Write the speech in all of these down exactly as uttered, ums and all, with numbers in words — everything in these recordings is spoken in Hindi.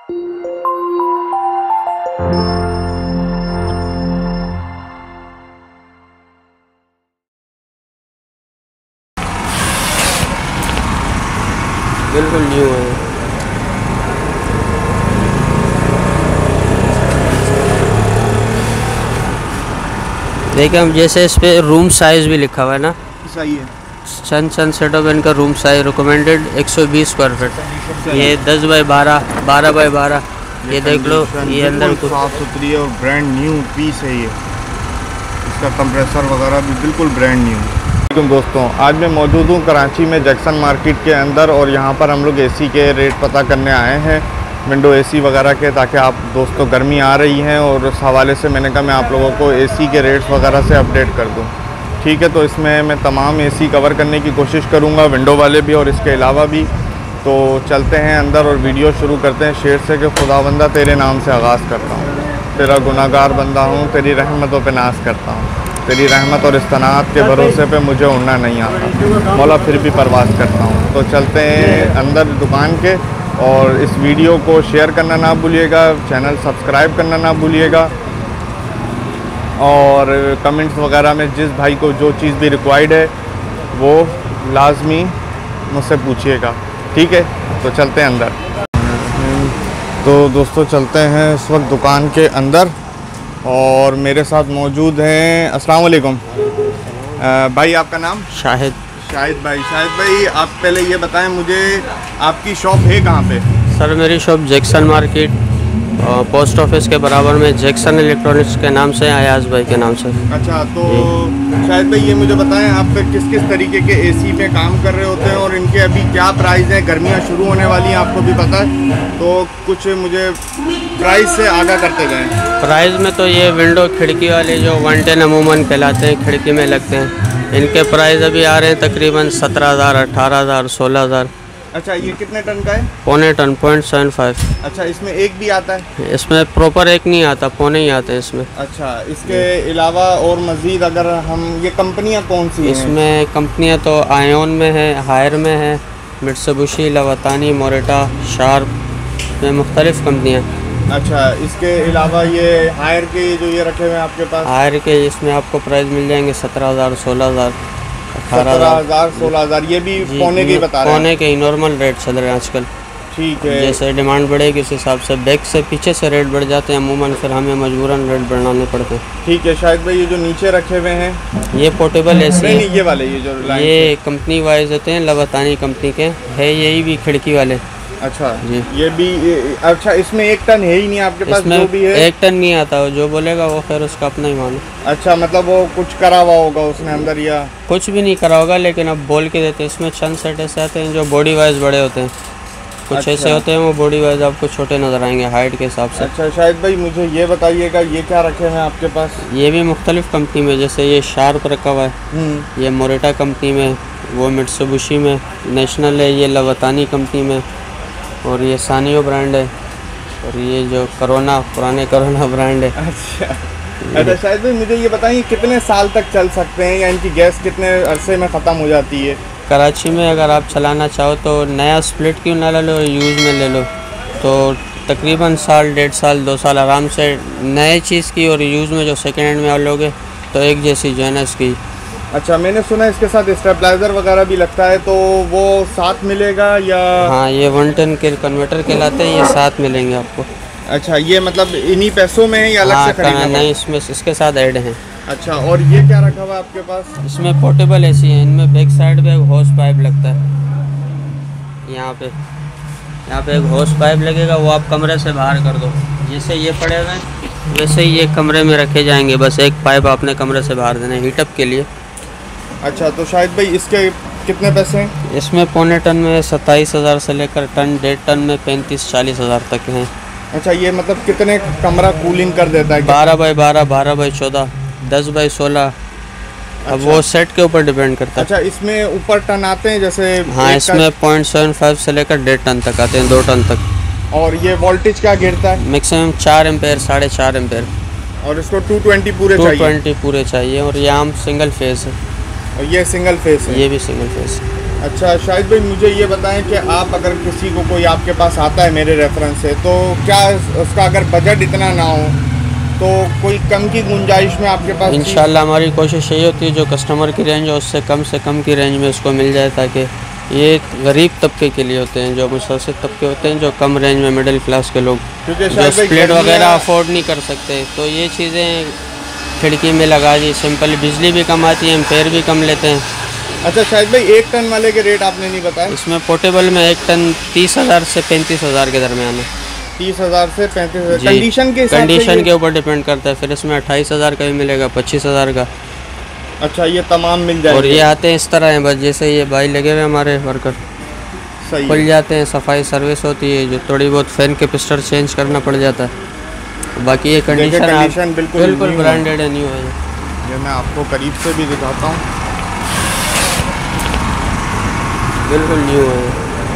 बिल्कुल न्यू है। देखिए हम जैसे इस पे रूम साइज भी लिखा हुआ है ना, सही है। सन सन सेटअप इनका रूम साइज रिकमेंडेड एक सौ बीस स्क्वायर फीट। ये दस बाई बारह, बारह बाई बारह, ये देख लो। ये अंदर कुछ साफ सुथरी है और ब्रांड न्यू पीस है। ये इसका कंप्रेसर वगैरह भी बिल्कुल ब्रांड न्यू। वालेकुम दोस्तों, आज मैं मौजूद हूँ कराची में जैक्सन मार्केट के अंदर और यहाँ पर हम लोग एसी के रेट पता करने आए हैं, विंडो एसी वगैरह के, ताकि आप दोस्तों गर्मी आ रही हैं और उस हवाले से मैंने कहा मैं आप लोगों को एसी के रेट्स वगैरह से अपडेट कर दूँ। ठीक है, तो इसमें मैं तमाम एसी कवर करने की कोशिश करूँगा, विंडो वाले भी और इसके अलावा भी। तो चलते हैं अंदर और वीडियो शुरू करते हैं शेर से कि खुदावंदा तेरे नाम से आगाज़ करता हूँ, तेरा गुनाहगार बंदा हूँ, तेरी रहमतों पे नाज करता हूँ, तेरी रहमत और इस्तनाअत के भरोसे पे मुझे उड़ना नहीं आता, मौला फिर भी परवाज़ करता हूँ। तो चलते हैं अंदर दुकान के और इस वीडियो को शेयर करना ना भूलिएगा, चैनल सब्सक्राइब करना ना भूलिएगा और कमेंट्स वगैरह में जिस भाई को जो चीज़ भी रिक्वायर्ड है वो लाजमी मुझसे पूछिएगा। ठीक है, तो चलते हैं अंदर। तो दोस्तों चलते हैं इस वक्त दुकान के अंदर और मेरे साथ मौजूद हैं, अस्सलाम वालेकुम भाई, आपका नाम? शाहिद। शाहिद भाई। शाहिद भाई, आप पहले ये बताएं मुझे, आपकी शॉप है कहाँ पे? सर मेरी शॉप जैक्सन मार्केट और पोस्ट ऑफिस के बराबर में जैक्सन इलेक्ट्रॉनिक्स के नाम से, अयाज भाई के नाम से। अच्छा, तो शाहिद भाई ये मुझे बताएं आप किस किस तरीके के एसी पे काम कर रहे होते हैं और इनके अभी क्या प्राइस हैं? गर्मियाँ शुरू होने वाली हैं, आपको भी पता है, तो कुछ मुझे प्राइस से आगाह करते गए। प्राइस में तो ये विंडो खिड़की वाले जो वन टेन अमूमन कहलाते हैं, खिड़की में लगते हैं, इनके प्राइस अभी आ रहे हैं तकरीबन सत्रह हज़ार, अठारह हज़ार, सोलह हज़ार। अच्छा, ये कितने टन का है? पौने टन, पॉइंट सेवन फाइव। अच्छा, इसमें एक भी आता है? इसमें प्रॉपर एक नहीं आता, पौने ही आते हैं इसमें। अच्छा, इसके अलावा और मज़ीद अगर हम, ये कंपनियां कौन सी हैं? इसमें कंपनियां तो आयोन में है, हायर में है, मित्सुबिशी, लवातानी, मोरेटा, शार्प में मुख्तलिफ़ कंपनियाँ। अच्छा, इसके अलावा ये हायर के जो ये रखे हुए हैं आपके पास? हायर के इसमें आपको प्राइस मिल जाएंगे सत्रह हज़ार, सोलह हज़ार, अठारह हज़ार, सोलह हज़ार। ये भी पौने के ही बता रहे हैं? पौने के ही नॉर्मल रेट चल रहे हैं आजकल। ठीक है, जैसे डिमांड बढ़ेगी उस हिसाब से बैक से पीछे से रेट बढ़ जाते हैं अमूमन, फिर हमें मजबूरन रेट बढ़ाने पड़ते हैं। ठीक है शाहिद भाई, ये जो नीचे रखे हुए हैं ये पोर्टेबल एसी है। नहीं, ये वाले ये जो ये कंपनी वाइज होते हैं, लवातानी कंपनी के है, यही भी खिड़की वाले। अच्छा जी, ये भी ये, अच्छा इसमें एक टन है ही नहीं आपके पास? इसमें जो भी है एक टन नहीं आता, जो बोलेगा वो फिर उसका अपना ही मानो। अच्छा, मतलब वो कुछ करा हुआ होगा उसने अंदर या कुछ भी नहीं करा होगा, लेकिन अब बोल के देते हैं। इसमें चंद सेट ऐसे आते हैं जो बॉडी वाइज बड़े होते हैं, कुछ अच्छा। ऐसे होते हैं वो बॉडी वाइज आपको छोटे नज़र आएंगे हाइट के हिसाब से। अच्छा शाहिद भाई, मुझे ये बताइएगा ये क्या रखे हैं आपके पास? ये भी मुख्तलिफ कंपनी में, जैसे ये शार्प रखा हुआ है, ये मोरेटा कंपनी में, वो मित्सुबिशी में, नेशनल है, ये लवातानी कंपनी में, और ये सानियो ब्रांड है, और ये जो करोना, पुराने करोना ब्रांड है। अच्छा अच्छा शाहिद भाई, मुझे ये बताइए कितने साल तक चल सकते हैं या इनकी गैस कितने अरसे में ख़त्म हो जाती है? कराची में अगर आप चलाना चाहो तो नया स्प्लिट क्यों ना ले लो, यूज़ में ले लो तो तकरीबन साल, डेढ़ साल, दो साल आराम से नए चीज़ की, और यूज़ में जो सेकेंड हैंड में आप लोगे तो एक जैसी जो है ना इसकी। अच्छा, मैंने सुना है इसके साथ स्टेबलाइजर वगैरह भी लगता है, तो वो साथ मिलेगा या? हाँ, ये वन टेन के कन्वर्टर के लाते हैं, ये साथ मिलेंगे आपको। अच्छा, ये मतलब इन्हीं पैसों में है या अलग हाँ, से खरीदना? नहीं, इसमें इसके साथ ऐड हैं। अच्छा, और ये क्या रखा हुआ है आपके पास? इसमें पोर्टेबल एसी है, इनमें बैक साइड पे एक होस पाइप लगता है, यहाँ पे यहाँ पे एक होस पाइप लगेगा, वो आप कमरे से बाहर कर दो, जैसे ये पड़े हुए हैं वैसे ही ये कमरे में रखे जाएंगे, बस एक पाइप आपने कमरे से बाहर देना है हीटअप के लिए। अच्छा, तो शाहिद भाई इसके कितने पैसे हैं? इसमें पौने टन में सत्ताईस हज़ार से लेकर टन डेढ़ टन में पैंतीस चालीस हज़ार तक हैं। अच्छा, ये मतलब कितने कमरा कूलिंग कर देता है? बारह बाई बारह, बारह बाई चौदह, दस बाई सोलह। अब अच्छा। वो सेट के ऊपर डिपेंड करता है। अच्छा, इसमें ऊपर टन आते हैं जैसे? हाँ, इसमें पॉइंट सेवन फाइव से लेकर डेढ़ टन तक आते हैं, दो टन तक। और ये वोल्टेज क्या गिरता है? मैक्सिमम चार एम्पेयर, साढ़े चार एम्पेयर। और इसको टू ट्वेंटी पूरे टू चाहिए? ट्वेंटी पूरे चाहिए, और ये आम सिंगल फेस है। और ये सिंगल फेस है? ये भी सिंगल फेस। अच्छा शाहिद भाई, मुझे ये बताएं कि आप अगर किसी को कोई आपके पास आता है मेरे रेफरेंस से, तो क्या उसका अगर बजट इतना ना हो तो कोई कम की गुंजाइश में आपके पास? इंशाल्लाह हमारी कोशिश यही होती है जो कस्टमर की रेंज है उससे कम से कम की रेंज में उसको मिल जाए, ताकि ये गरीब तबके के लिए होते हैं, जो मुतवस्सित तबके होते हैं, जो कम रेंज में मिडिल क्लास के लोग जो स्प्लिट वगैरह अफोर्ड नहीं कर सकते, तो ये चीज़ें खिड़की में लगा दी, सिंपल बिजली भी कम आती है, एम्पेयर भी कम लेते हैं। अच्छा शाहिद भाई, एक टन वाले के रेट आपने नहीं बताया? इसमें पोर्टेबल में एक टन तीस हज़ार से पैंतीस हज़ार के दरमियान है। तीस हज़ार से पैंतीस हज़ार कंडीशन के कंडीशन के ऊपर डिपेंड करता है। फिर इसमें अट्ठाईस हज़ार का भी मिलेगा, पच्चीस हज़ार का। अच्छा, ये तमाम मिल जाएगा? और ये आते हैं इस तरह हैं, बस जैसे ये भाई लगे हुए हमारे वर्कर, सही खुल जाते हैं, सफाई सर्विस होती है, जो थोड़ी बहुत फैन के पिस्टर चेंज करना पड़ जाता है। बाकी ये कंडीशन कंडीशन बिल्कुल बिल्कुल ब्रांडेड है, न्यू है। ये मैं आपको करीब से भी दिखाता हूँ, बिल्कुल न्यू है।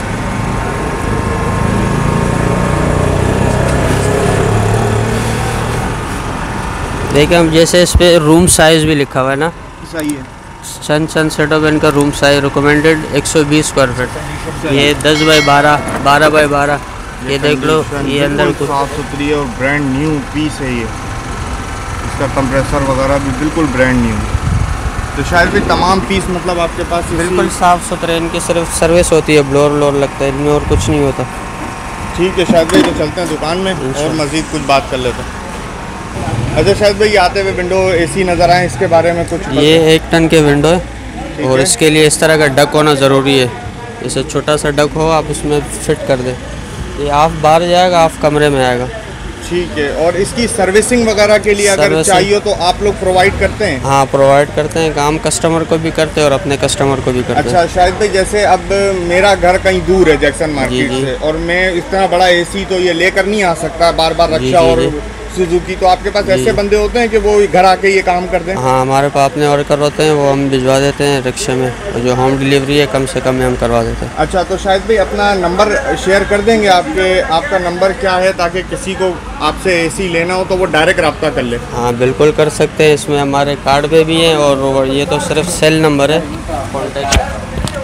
देखिए हम जैसे इस पे रूम साइज़ भी लिखा हुआ है ना, सही है। सन सन सेट ऑफ इनका रूम साइज रिकमेंडेड एक सौ बीस स्क्वायर फीट, ये दस बाई बारह, बारह बाई बारह, ये देख लो, ये अंदर कुछ साफ़ सुथरी और ब्रांड न्यू पीस है ये। इसका कंप्रेसर वगैरह भी बिल्कुल ब्रांड न्यू। तो शायद भी तमाम पीस मतलब आपके पास बिल्कुल साफ़ सुथरे, इनकी सिर्फ सर्विस होती है, ब्लोर व्लोर लगता है, इनमें और कुछ नहीं होता। ठीक है शायद भाई, तो चलते हैं दुकान में और मज़ीद कुछ बात कर लेते हैं। अच्छा शायद भाई, आते हुए विंडो एसी नज़र आए, इसके बारे में कुछ? ये एक टन के विंडो है और इसके लिए इस तरह का डक होना ज़रूरी है। जैसे छोटा सा डक हो, आप उसमें फिट कर दें, ये हाफ बाहर जाएगा, हाफ कमरे में आएगा। ठीक है। और इसकी सर्विसिंग वगैरह के लिए अगर चाहिए तो आप लोग प्रोवाइड करते हैं? हाँ, प्रोवाइड करते हैं, काम कस्टमर को भी करते हैं और अपने कस्टमर को भी करते अच्छा, हैं। अच्छा शायद भाई, जैसे अब मेरा घर कहीं दूर है जैक्सन मार्केट से, और मैं इतना बड़ा एसी तो ये लेकर नहीं आ सकता बार बार रक्षा और सुजुकी, तो आपके पास ऐसे बंदे होते हैं कि वो घर आके ये काम कर दें? हाँ, हमारे पास अपने वर्कर होते हैं, वो हम भिजवा देते हैं रिक्शे में, और जो होम डिलीवरी है कम से कम में हम करवा देते हैं। अच्छा, तो शायद भाई अपना नंबर शेयर कर देंगे, आपके आपका नंबर क्या है, ताकि किसी को आपसे एसी लेना हो तो वो डायरेक्ट रब्ता कर ले? हाँ बिल्कुल कर सकते हैं, इसमें हमारे कार्ड पे भी हैं, और ये तो सिर्फ सेल नंबर है, कॉन्टेक्ट,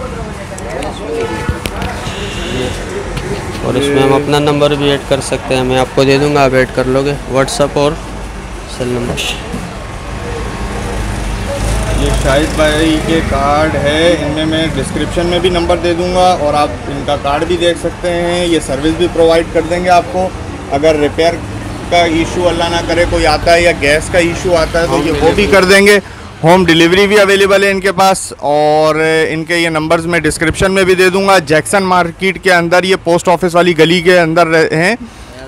और इसमें हम अपना नंबर भी ऐड कर सकते हैं, मैं आपको दे दूंगा, आप ऐड कर लोगे, व्हाट्सएप और सेल नंबर। ये शाहिद भाई के कार्ड है, इनमें मैं डिस्क्रिप्शन में भी नंबर दे दूंगा, और आप इनका कार्ड भी देख सकते हैं। ये सर्विस भी प्रोवाइड कर देंगे आपको। अगर रिपेयर का इशू अल्लाह ना करे कोई आता है, या गैस का इशू आता है, तो ये वो भी कर देंगे। होम डिलीवरी भी अवेलेबल है इनके पास, और इनके ये नंबर्स मैं डिस्क्रिप्शन में भी दे दूंगा। जैक्सन मार्केट के अंदर, ये पोस्ट ऑफिस वाली गली के अंदर हैं,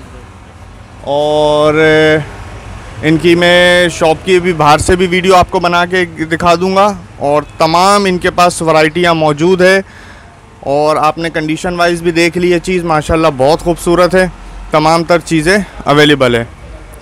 और इनकी मैं शॉप की भी बाहर से भी वीडियो आपको बना के दिखा दूंगा, और तमाम इनके पास वैरायटियाँ मौजूद है। और आपने कंडीशन वाइज भी देख ली है चीज़, माशाल्लाह बहुत खूबसूरत है, तमाम तर चीज़ें अवेलेबल है।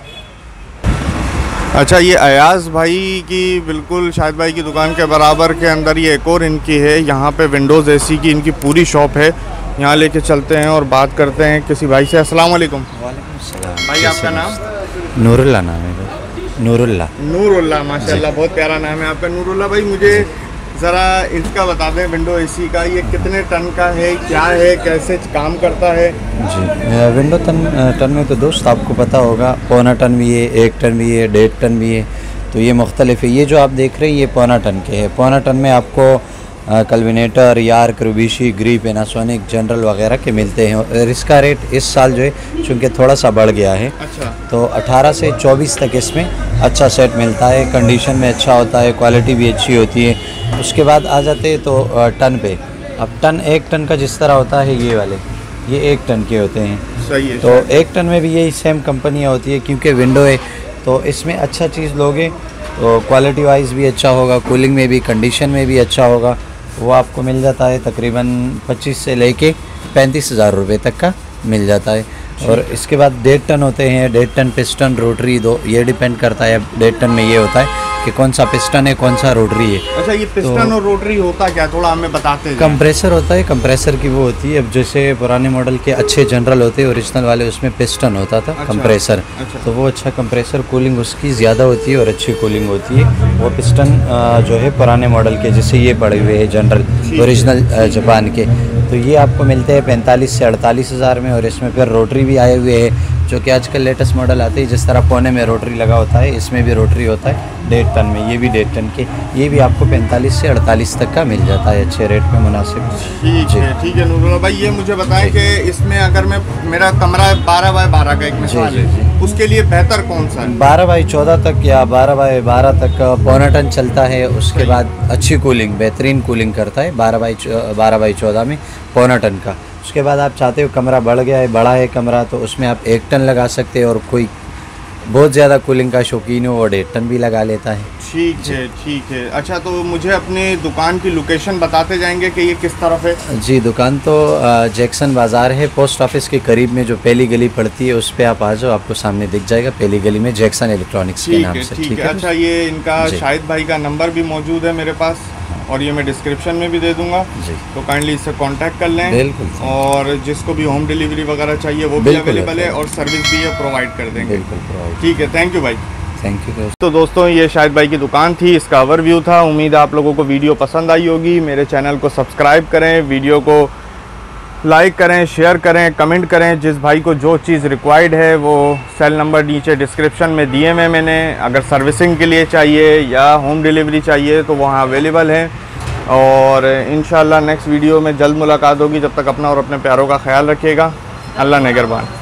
अच्छा, ये अयाज भाई की बिल्कुल शाहिद भाई की दुकान के बराबर के अंदर ये एक और इनकी है, यहाँ पे विंडोज़ एसी की इनकी पूरी शॉप है। यहाँ लेके चलते हैं और बात करते हैं किसी भाई से। अस्सलाम वालेकुम। वालेकुम सलाम। भाई आपका नाम? नूरुल्लाह नाम है। नूरुल्लाह। नूरुल्लाह, माशाल्लाह बहुत प्यारा नाम है आपका नूरुल्लाह भाई। मुझे ज़रा इसका बता दें, विंडो एसी का ये कितने टन का है, क्या है, कैसे काम करता है? जी, विंडो टन टन में तो दोस्त आपको पता होगा, पौना टन भी है, एक टन भी है, डेढ़ टन भी है, तो ये मुख्तलिफ है। ये जो आप देख रहे हैं ये पौना टन के है। पौना टन में आपको कल्विनेटर, यार्क, रूबिशी, ग्री, पैनासोनिक, जनरल वगैरह के मिलते हैं, और इसका रेट इस साल जो है चूँकि थोड़ा सा बढ़ गया है। अच्छा। तो अठारह से चौबीस तक इसमें अच्छा सेट मिलता है, कंडीशन में अच्छा होता है, क्वालिटी भी अच्छी होती है। उसके बाद आ जाते हैं तो टन पे। अब टन, एक टन का जिस तरह होता है ये वाले, ये एक टन के होते हैं। सही है। तो एक टन में भी यही सेम कंपनियाँ होती है, क्योंकि विंडो है तो इसमें अच्छा चीज़ लोगे तो क्वालिटी वाइज भी अच्छा होगा, कूलिंग में भी, कंडीशन में भी अच्छा होगा। वो आपको मिल जाता है तकरीबन पच्चीस से लेके पैंतीस हज़ार रुपये तक का मिल जाता है। और इसके बाद डेढ़ टन होते हैं, डेढ़ टन पिस्टन, रोटरी, दो, ये डिपेंड करता है। डेढ़ टन में ये होता है कि कौन सा पिस्टन है कौन सा रोटरी है। अच्छा, ये पिस्टन और रोटरी होता क्या, थोड़ा हमें बताते हैं। कंप्रेसर होता है, कंप्रेसर की वो होती है। अब जैसे पुराने मॉडल के अच्छे जनरल होते हैं ओरिजिनल वाले, उसमें पिस्टन होता था। अच्छा, कंप्रेसर। अच्छा। तो वो अच्छा कंप्रेसर, कूलिंग उसकी ज़्यादा होती है और अच्छी कूलिंग होती है। वो पिस्टन जो है पुराने मॉडल के, जैसे ये पड़े हुए हैं जनरल ओरिजिनल जापान के, तो ये आपको मिलते हैं पैंतालीस से अड़तालीस हज़ार में। और इसमें फिर रोटरी भी आए हुए हैं जो कि आजकल लेटेस्ट मॉडल आते हैं। जिस तरह कोने में रोटरी लगा होता है, इसमें भी रोटरी होता है डेढ़ टन में, ये भी डेढ़ टन के। ये भी आपको पैंतालीस से अड़तालीस तक का मिल जाता है अच्छे रेट में, मुनासिब। ठीक है, ठीक है नूरुल्लाह भाई, ये मुझे बताएं कि इसमें अगर मैं, मेरा कमरा बारह बाय बारह का एक मिसाल है, उसके लिए बेहतर कौन सा है? बारह बाई चौदह तक या बारह बाई बारह तक पौना टन चलता है। उसके बाद अच्छी कूलिंग, बेहतरीन कूलिंग करता है बारह बाई बारह बाई चौदह में पौना टन का। उसके बाद आप चाहते हो कमरा बढ़ गया है, बड़ा है कमरा, तो उसमें आप एक टन लगा सकते हैं। और कोई बहुत ज़्यादा कूलिंग का शौकीन हो वो डेढ़ टन भी लगा लेता है। ठीक है, ठीक है। अच्छा, तो मुझे अपनी दुकान की लोकेशन बताते जाएंगे कि ये किस तरफ है? जी, दुकान तो जैक्सन बाज़ार है, पोस्ट ऑफिस के करीब में जो पहली गली पड़ती है उस पे आप आ जाओ, आपको सामने दिख जाएगा पहली गली में जैक्सन इलेक्ट्रॉनिक्स के नाम से। ठीक है। अच्छा, ये इनका शाहिद भाई का नंबर भी मौजूद है मेरे पास और ये मैं डिस्क्रिप्शन में भी दे दूंगा, तो काइंडली इससे कांटेक्ट कर लें। बिल्कुल। और जिसको भी होम डिलीवरी वगैरह चाहिए वो भी अवेलेबल है और सर्विस भी ये प्रोवाइड कर देंगे। बिल्कुल। ठीक है, थैंक यू भाई। Thank you. तो दोस्तों, ये शाहिद भाई की दुकान थी, इसका ओवरव्यू था। उम्मीद है आप लोगों को वीडियो पसंद आई होगी। मेरे चैनल को सब्सक्राइब करें, वीडियो को लाइक करें, शेयर करें, कमेंट करें। जिस भाई को जो चीज़ रिक्वायर्ड है वो सेल नंबर नीचे डिस्क्रिप्शन में दिए हैं मैंने। अगर सर्विसिंग के लिए चाहिए या होम डिलीवरी चाहिए तो वहाँ अवेलेबल है। और इंशाल्लाह नेक्स्ट वीडियो में जल्द मुलाकात होगी। जब तक अपना और अपने प्यारों का ख्याल रखिएगा। अल्लाह निगहबान।